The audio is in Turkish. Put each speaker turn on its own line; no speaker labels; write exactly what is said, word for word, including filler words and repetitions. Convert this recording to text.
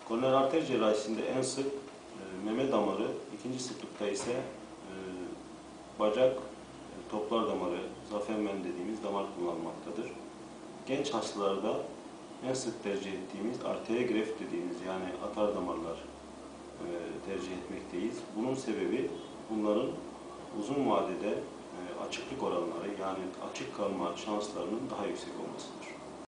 Koroner arter cerrahisinde en sık e, meme damarı, ikinci sıklıkta ise e, bacak, e, toplar damarı, zafenmen dediğimiz damar kullanılmaktadır. Genç hastalarda en sık tercih ettiğimiz arteria greft dediğimiz yani atar damarlar e, tercih etmekteyiz. Bunun sebebi bunların uzun vadede e, açıklık oranları yani açık kalma şanslarının daha yüksek olmasıdır.